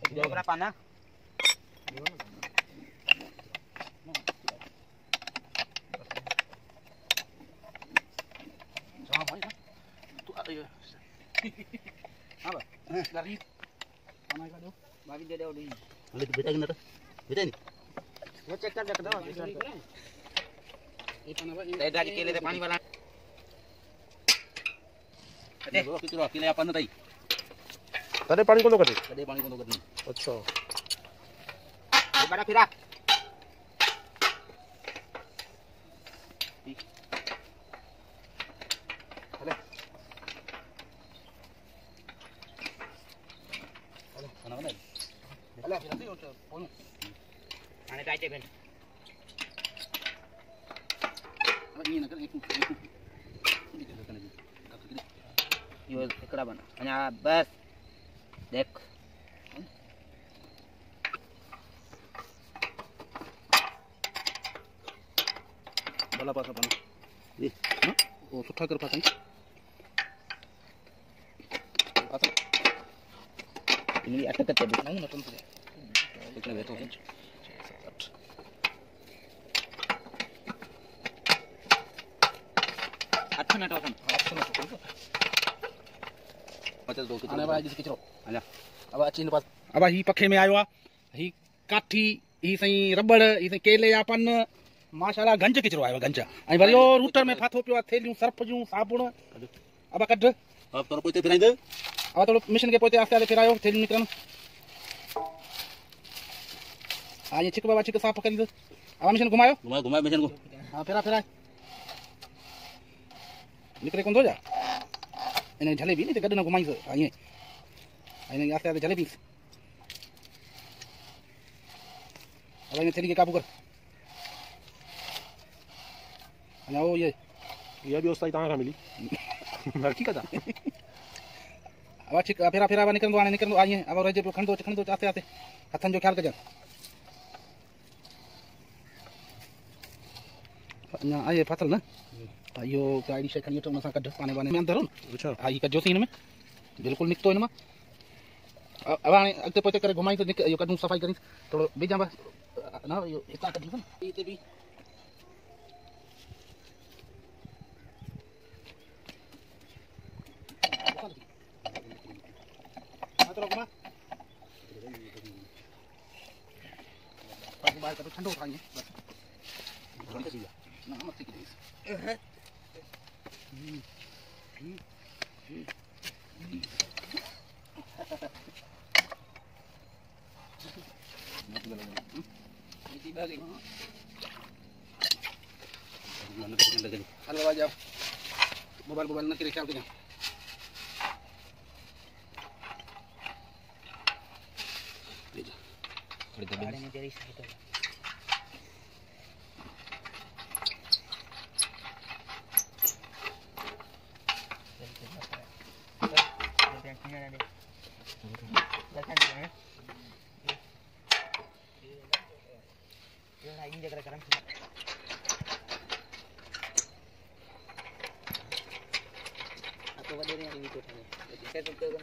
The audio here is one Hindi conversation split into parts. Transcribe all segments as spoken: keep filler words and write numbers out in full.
berapa nak? Sama apa ya? Tu ada ya. Apa? Dari mana kado? Bagi dia dah udah. Boleh betul kan tu? Betul ni? वो चेक कर देख दो ये पानी वाला इधर के लिए पानी वाला अरे वो किचरो अकेले अपन नहीं तने पानी को दो कर तने पानी को दो कर अच्छा ये बड़ा फिरा अरे अरे खाना बना अरे फिर से उठ फोन आने चाहिए बेन अब ये ना कर एक यो एकड़ा बना अन्या बस देख भला पासा बना ये हां वो सुठा कर पासा पासा ini atas kata betul nggak tentu kita betul kan अच्छा ना टोकन अच्छा ना टोकन पचास दो किचरो आने वाला जिस किचरो आजा अब अच्छी ने पास अब ही पखे में आयो ही काठी ही सही रबड़ ही सही केले अपन माशाल्लाह गंज किचरो आयो गंज आई भरियो रूटर में फाथो पियो थेलियूं सर्फ जूं साबुण अब कढ अब तोर पोते फिराई दे अब थोड़ो मिशन के पोते आस्ते आस्ते फिरायो थेलियूं निकरन आ ये चिक बाबा चिक साफ कर दे अब मिशन घुमायो घुमायो घुमायो मिशन को हां फिरा फिरा निकले कौन दो जा इन्हें जलेबी नहीं तो गड्ढे ना घुमाई से आइए इन्हें आस्ते आस्ते जलेबी अब इन्हें थैली के काबू कर ना वो ये ये भी उस्ताद कहाँ मिली लड़की का था अब ठीक फिरा फिरा अब निकल दो आने निकल दो आइए अब रजे खंड दो खंड दो आस्ते आस्ते हथन जो ख्याल कर जा ना आइए फसल ना यो गाड़ी से खणी तो मसा कढ पाने वाने में अंदर हो अच्छा हां ये कजो सीन में बिल्कुल निकतो इनमा अब आने अगते पोते करे घुमाई तो यो कढू सफाई करी थोड़ो बेजा ना यो इतना कढी न इते भी मात्र घुमा बाकी बाहर का तो ठंडो उठाएंगे बस ठंड सी ना मत की है हेलो आ जाओ मोबाइल मोबाइल ना तेरे ख्याल के ले जा थोड़ी देर में तेरी साइड हो ini jaga karam atau ada yang ini tuh jadi saya tuh kan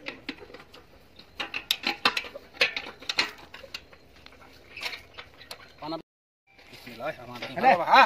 panas bismillahirrahmanirrahim ha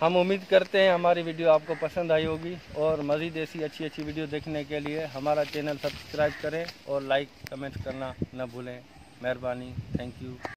हम उम्मीद करते हैं हमारी वीडियो आपको पसंद आई होगी और मज़ीद ऐसी अच्छी अच्छी वीडियो देखने के लिए हमारा चैनल सब्सक्राइब करें और लाइक कमेंट करना न भूलें। मेहरबानी, थैंक यू।